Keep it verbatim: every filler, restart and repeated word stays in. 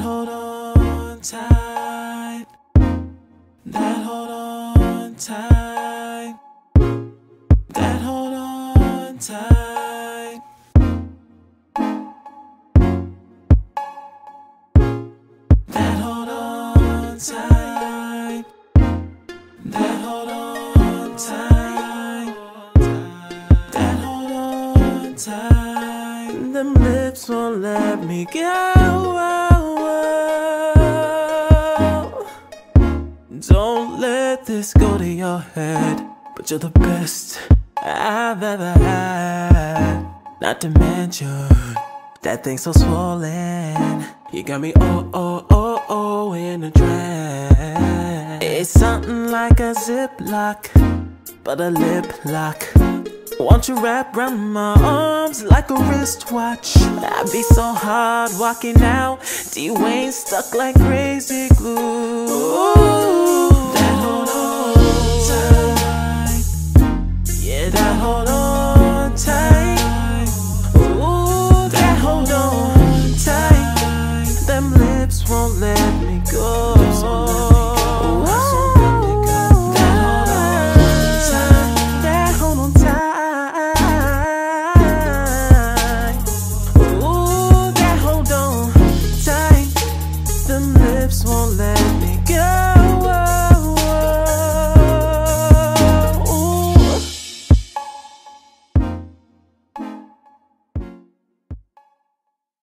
hold on tight, that hold on tight, that hold on tight, that hold on tight, that hold on tight, that hold on tight. Them lips won't let me go. Don't let this go to your head, but you're the best I've ever had. Not to mention that thing so swollen, you got me oh oh oh oh in a trance. It's something like a ziplock, but a lip lock. Want you wrapped around my arms like a wristwatch. I'd be so hard walking out, D-Wayne stuck like crazy glue. Ooh.